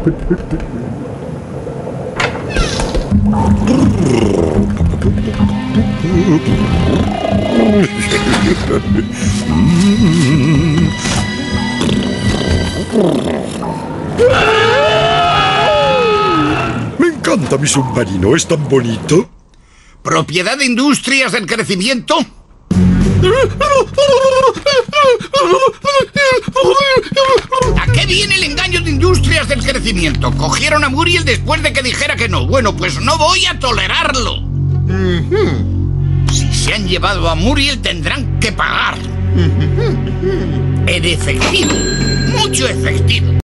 Me encanta mi submarino, es tan bonito. ¿Propiedad de Industrias del Crecimiento? ¿A qué viene el engaño de Industrias del Crecimiento? Cogieron a Muriel después de que dijera que no. Bueno, pues no voy a tolerarlo. Si se han llevado a Muriel tendrán que pagar. En efectivo, mucho efectivo.